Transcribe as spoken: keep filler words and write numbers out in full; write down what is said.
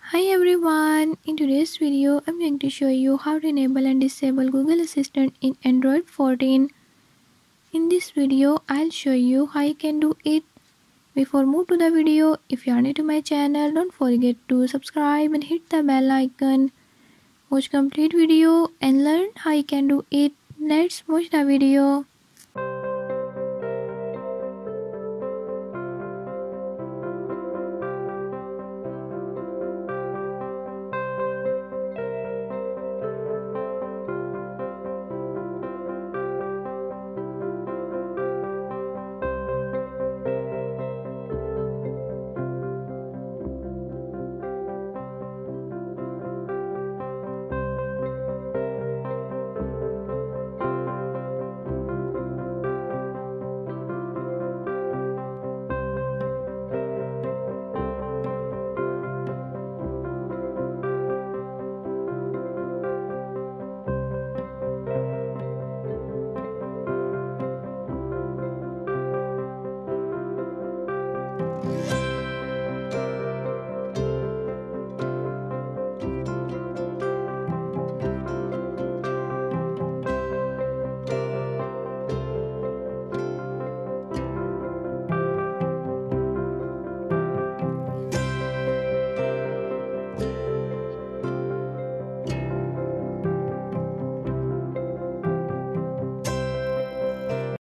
Hi everyone, in today's video I'm going to show you how to enable and disable Google Assistant in Android fourteen. In this video I'll show you how you can do it. Before move to the video, if you are new to my channel, don't forget to subscribe and hit the bell icon. Watch complete video and learn how you can do it. Let's watch the video.